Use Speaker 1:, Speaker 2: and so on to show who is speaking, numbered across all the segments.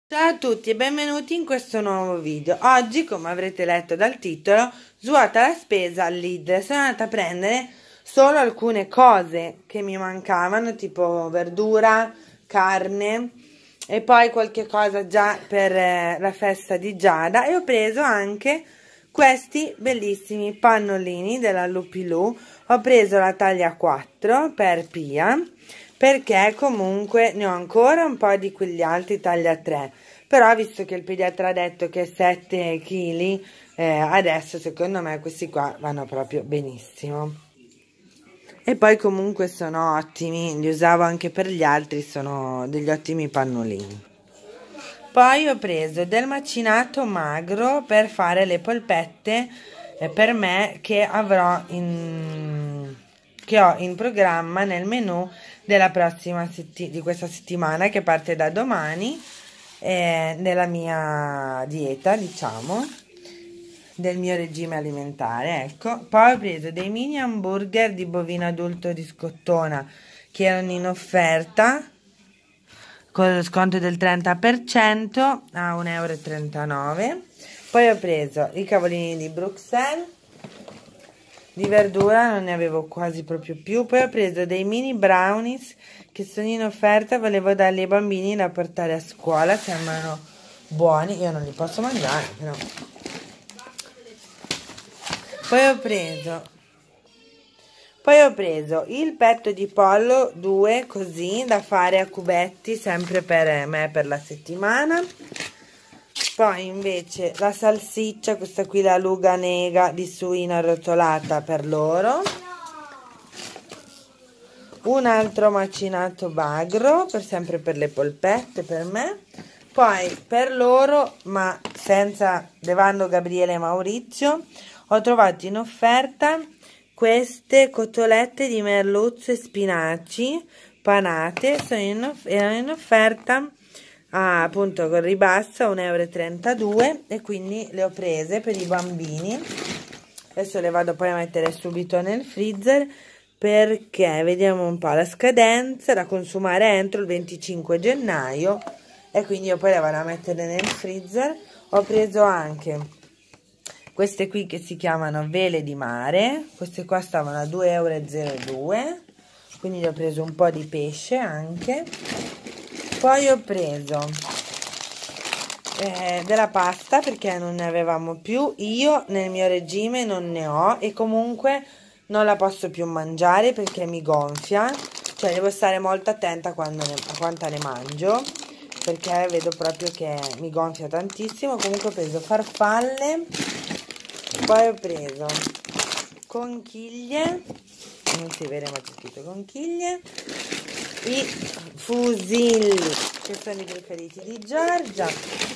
Speaker 1: Ciao a tutti e benvenuti in questo nuovo video. Oggi, come avrete letto dal titolo, svuota la spesa al Lidl. Sono andata a prendere solo alcune cose che mi mancavano, tipo verdura, carne e poi qualche cosa già per la festa di Giada, e ho preso anche questi bellissimi pannolini della Lupilou. Ho preso la taglia 4 per Pia, perché comunque ne ho ancora un po' di quegli altri taglia 3, però visto che il pediatra ha detto che 7 kg, adesso secondo me questi qua vanno proprio benissimo. E poi comunque sono ottimi, li usavo anche per gli altri, sono degli ottimi pannolini. Poi ho preso del macinato magro per fare le polpette per me, che ho in programma nel menù della prossima di questa settimana, che parte da domani, nella mia dieta, diciamo, del mio regime alimentare. Ecco, poi ho preso dei mini hamburger di bovino adulto di scottona che erano in offerta con lo sconto del 30% a 1,39 €. Poi ho preso i cavolini di Bruxelles, di verdura non ne avevo quasi proprio più. Poi ho preso dei mini brownies che sono in offerta, volevo darli ai bambini da portare a scuola, sembrano buoni, io non li posso mangiare però. Poi ho preso il petto di pollo 2, così da fare a cubetti, sempre per me per la settimana. Poi invece la salsiccia, questa qui, la Luganega di suina arrotolata, per loro. Un altro macinato magro, sempre per le polpette, per me. Poi per loro, ma senza levando Gabriele e Maurizio, ho trovato in offerta queste cotolette di merluzzo e spinaci panate. Erano in offerta appunto con ribasso a 1,32 € e quindi le ho prese per i bambini. Adesso le vado poi a mettere subito nel freezer, perché vediamo un po' la scadenza da consumare entro il 25 gennaio, e quindi io poi le vado a mettere nel freezer. Ho preso anche queste qui che si chiamano vele di mare, queste qua stavano a 2,02 €, quindi le ho preso un po' di pesce anche. Poi ho preso della pasta, perché non ne avevamo più, io nel mio regime non ne ho, e comunque non la posso più mangiare perché mi gonfia, cioè devo stare molto attenta a quanta ne mangio, perché vedo proprio che mi gonfia tantissimo. Comunque ho preso farfalle, poi ho preso conchiglie, non si vede ma c'è scritto conchiglie, i fusilli che sono i preferiti di Giorgia,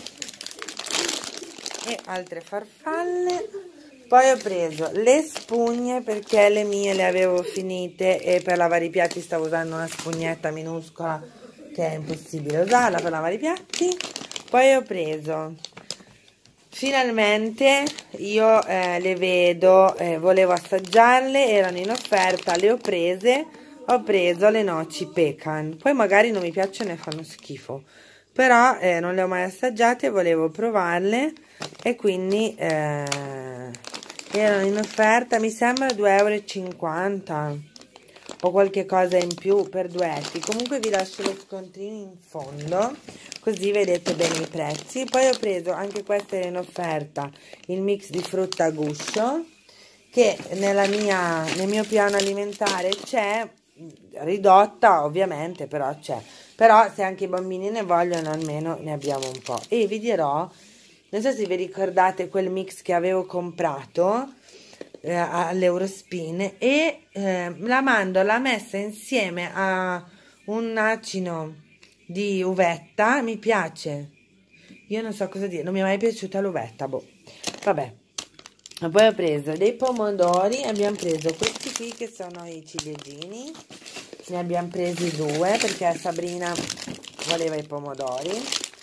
Speaker 1: e altre farfalle. Poi ho preso le spugne, perché le mie le avevo finite e per lavare i piatti stavo usando una spugnetta minuscola che è impossibile usarla per lavare i piatti. Poi ho preso, finalmente, io le vedo, volevo assaggiarle, erano in offerta, le ho prese. Ho preso le noci pecan, poi magari non mi piacciono e fanno schifo, però non le ho mai assaggiate, volevo provarle, e quindi erano in offerta, mi sembra 2,50 € o qualche cosa in più per duetti. Comunque vi lascio lo scontrino in fondo, così vedete bene i prezzi. Poi ho preso anche questa, era in offerta, il mix di frutta a guscio, che nel mio piano alimentare c'è, ridotta ovviamente, però c'è. Però se anche i bambini ne vogliono, almeno ne abbiamo un po'. E vi dirò, non so se vi ricordate quel mix che avevo comprato all'Eurospin, e la mandorla messa insieme a un acino di uvetta mi piace. Io non so cosa dire, non mi è mai piaciuta l'uvetta, boh, vabbè. Poi ho preso dei pomodori, abbiamo preso questi qui che sono i ciliegini, ne abbiamo presi 2 perché Sabrina voleva i pomodori,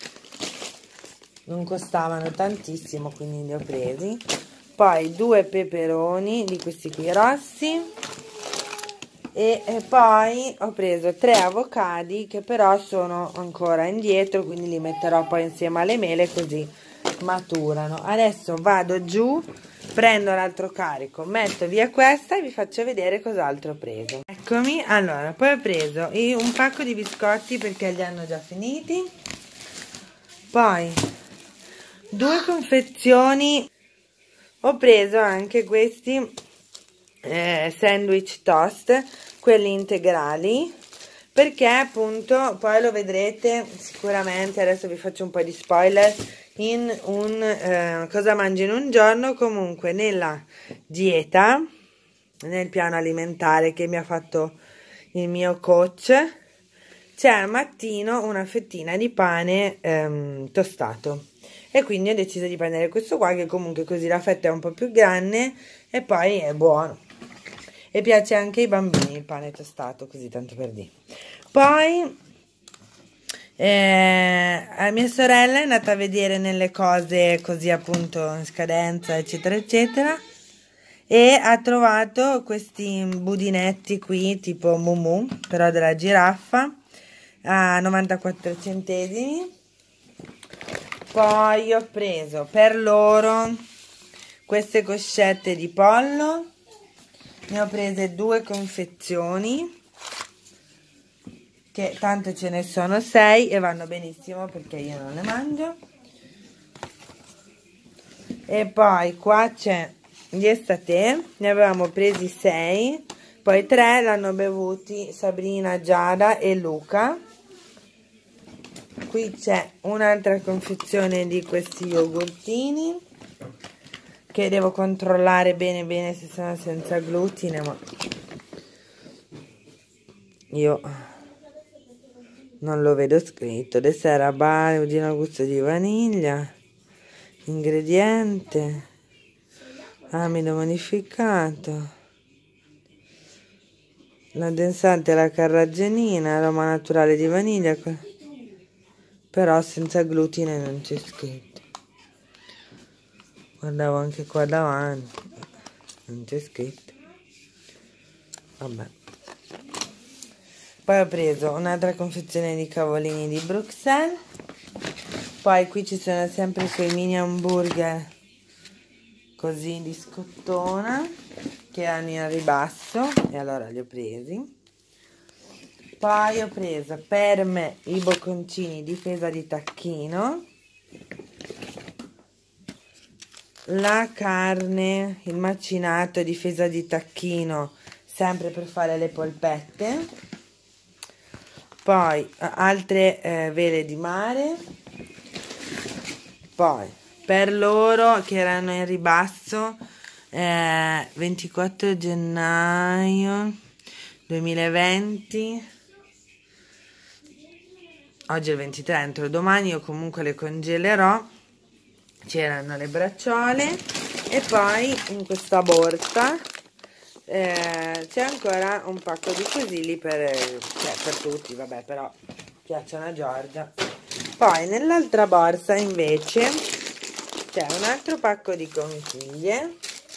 Speaker 1: non costavano tantissimo, quindi li ho presi. Poi 2 peperoni di questi qui rossi, E poi ho preso 3 avocadi che però sono ancora indietro, quindi li metterò poi insieme alle mele così maturano. Adesso vado giù, prendo l'altro carico, metto via questa e vi faccio vedere cos'altro ho preso. Eccomi, allora, poi ho preso un pacco di biscotti perché li hanno già finiti, poi 2 confezioni, ho preso anche questi sandwich toast, quelli integrali, perché appunto poi lo vedrete sicuramente, adesso vi faccio un po' di spoiler, in un cosa mangi in un giorno, comunque nella dieta, nel piano alimentare che mi ha fatto il mio coach, c'è al mattino una fettina di pane tostato, e quindi ho deciso di prendere questo qua, che comunque così la fetta è un po' più grande e poi è buono e piace anche ai bambini il pane tostato, così tanto per dire. Poi mia sorella è andata a vedere nelle cose così appunto in scadenza eccetera eccetera, e ha trovato questi budinetti qui tipo Mumu, però della giraffa, a 94 centesimi. Poi ho preso per loro queste coscette di pollo, ne ho prese 2 confezioni, che tanto ce ne sono 6 e vanno benissimo perché io non le mangio. E poi qua c'è gli estate, ne avevamo presi 6, poi 3 l'hanno bevuti Sabrina, Giada e Luca. Qui c'è un'altra confezione di questi yogurtini che devo controllare bene bene se sono senza glutine, ma io non lo vedo scritto. Dessert a base, budino a gusto di vaniglia, ingrediente, amido modificato, l'addensante alla carraggenina, aroma naturale di vaniglia, però senza glutine non c'è scritto. Guardavo anche qua davanti, non c'è scritto. Vabbè. Poi ho preso un'altra confezione di cavolini di Bruxelles. Poi qui ci sono sempre quei mini hamburger così di scottona che hanno in ribasso, e allora li ho presi. Poi ho preso per me i bocconcini di Fesa di Tacchino, la carne, il macinato di Fesa di Tacchino, sempre per fare le polpette. Poi altre vele di mare. Poi per loro che erano in ribasso 24 gennaio 2020, oggi è il 23, entro domani io comunque le congelerò. C'erano le bracciole e poi in questa borsa c'è ancora un pacco di fusilli per tutti, vabbè, però piacciono a Giorgia. Poi nell'altra borsa invece c'è un altro pacco di conchiglie,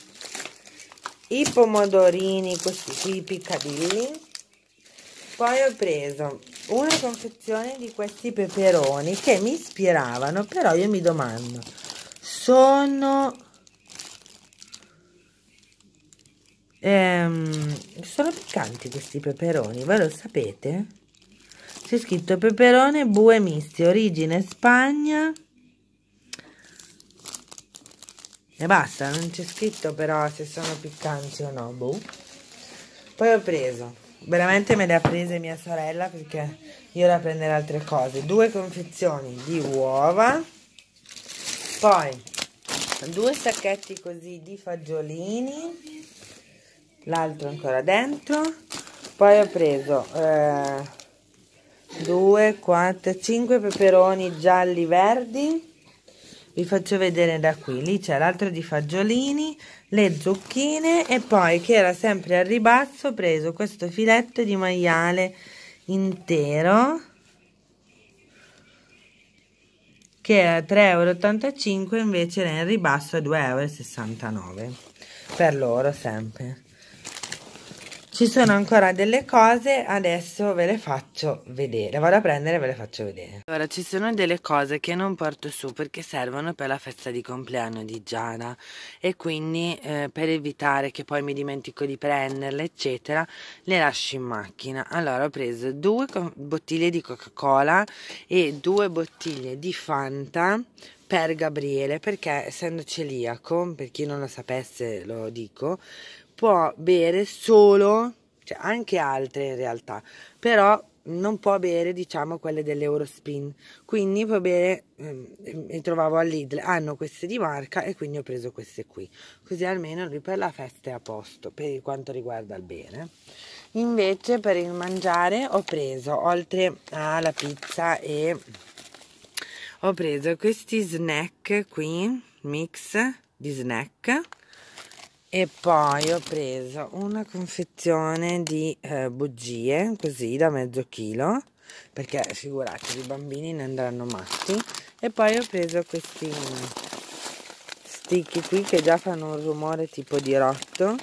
Speaker 1: i pomodorini questi qui piccadilli. Poi ho preso una confezione di questi peperoni che mi ispiravano, però io mi domando, sono piccanti questi peperoni, voi lo sapete? C'è scritto peperone bue misti, origine Spagna, e basta, non c'è scritto però se sono piccanti o no, boh. Poi ho preso, veramente me le ha prese mia sorella perché io da prendere altre cose, 2 confezioni di uova, poi 2 sacchetti così di fagiolini, l'altro ancora dentro. Poi ho preso 2, 4, 5 peperoni gialli verdi, vi faccio vedere da qui. Lì c'è l'altro di fagiolini, le zucchine, e poi che era sempre al ribasso ho preso questo filetto di maiale intero che era 3,85 €, invece era in ribasso a 2,69 € per loro sempre. Ci sono ancora delle cose, adesso ve le faccio vedere, vado a prendere e ve le faccio vedere. Allora, ci sono delle cose che non porto su perché servono per la festa di compleanno di Giada e quindi per evitare che poi mi dimentico di prenderle eccetera, le lascio in macchina. Allora ho preso 2 bottiglie di Coca-Cola e 2 bottiglie di Fanta per Gabriele, perché essendo celiaco, per chi non lo sapesse lo dico, può bere solo, cioè anche altre in realtà, però non può bere diciamo quelle dell'Eurospin, quindi può bere, mi trovavo al Lidl, hanno queste di marca e quindi ho preso queste qui, così almeno lui per la festa è a posto per quanto riguarda il bene. Invece per il mangiare ho preso, oltre alla pizza, e ho preso questi snack qui, mix di snack. E poi ho preso una confezione di bugie, così da mezzo chilo, perché figuratevi, i bambini ne andranno matti. E poi ho preso questi sticky qui che già fanno un rumore tipo di rotto.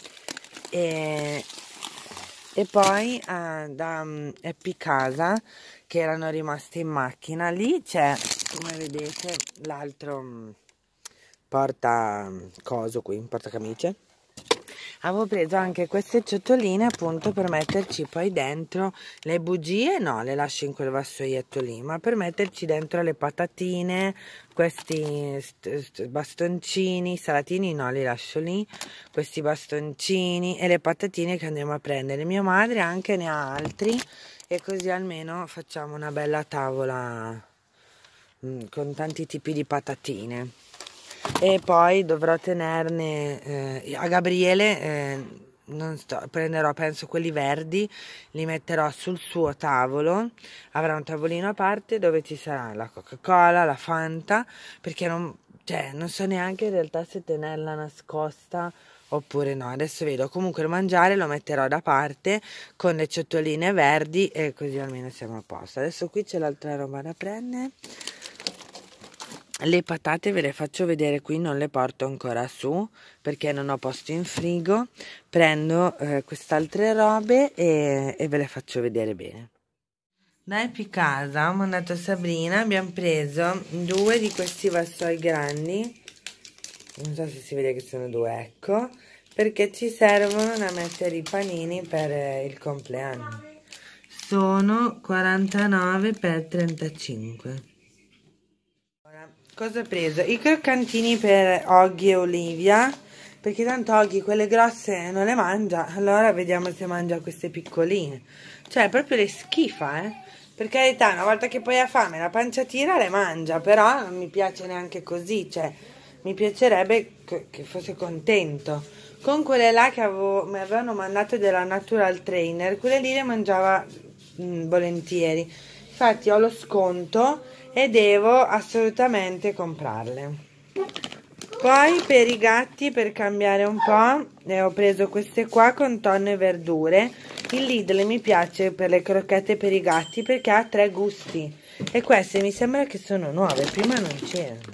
Speaker 1: E poi da Happy Casa, che erano rimaste in macchina. Lì c'è, come vedete, l'altro porta coso qui, porta camicie. Avevo preso anche queste ciotoline appunto per metterci poi dentro le bugie, no, le lascio in quel vassoietto lì, ma per metterci dentro le patatine, questi bastoncini, salatini no, li lascio lì, questi bastoncini e le patatine che andremo a prendere. Mia madre anche ne ha altri e così almeno facciamo una bella tavola con tanti tipi di patatine. E poi dovrò tenerne a Gabriele, prenderò penso quelli verdi, li metterò sul suo tavolo, avrà un tavolino a parte dove ci sarà la Coca-Cola, la Fanta, perché non so neanche in realtà se tenerla nascosta oppure no, adesso vedo. Comunque il mangiare lo metterò da parte con le ciotoline verdi e così almeno siamo a posto. Adesso qui c'è l'altra roba da prendere. Le patate ve le faccio vedere qui, non le porto ancora su perché non ho posto in frigo. Prendo quest'altre robe e ve le faccio vedere bene. Da Happy Casa ho mandato a Sabrina, abbiamo preso 2 di questi vassoi grandi, non so se si vede che sono 2, ecco, perché ci servono da mettere i panini per il compleanno. Sono 49 per 35. Cosa ho preso? I croccantini per Oggy e Olivia, perché tanto Oggy quelle grosse non le mangia, allora vediamo se mangia queste piccoline. Cioè proprio le schifa, per carità, una volta che poi ha fame la pancia tira le mangia, però non mi piace neanche così, cioè mi piacerebbe che fosse contento. Con quelle là che mi avevano mandato della Natural Trainer, quelle lì le mangiava volentieri, infatti ho lo sconto e devo assolutamente comprarle. Poi per i gatti, per cambiare un po', ne ho preso queste qua con tonno e verdure. Il Lidl mi piace per le crocchette per i gatti perché ha 3 gusti e queste mi sembra che sono nuove, prima non c'erano,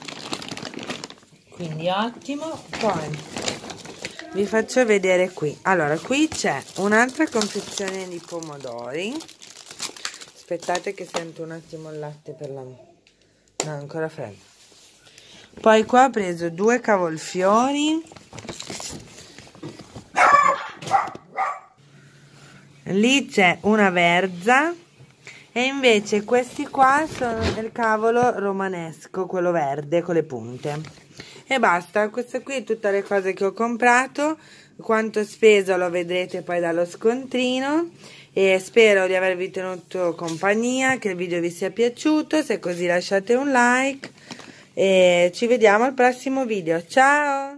Speaker 1: quindi ottimo. Poi vi faccio vedere qui. Allora, qui c'è un'altra confezione di pomodori. Aspettate che sento un attimo il latte per la... no, ancora freddo. Poi qua ho preso 2 cavolfiori. Lì c'è una verza. E invece questi qua sono del cavolo romanesco, quello verde con le punte. E basta, queste qui tutte le cose che ho comprato. Quanto ho speso lo vedrete poi dallo scontrino. E spero di avervi tenuto compagnia, che il video vi sia piaciuto. Se è così lasciate un like e ci vediamo al prossimo video. Ciao!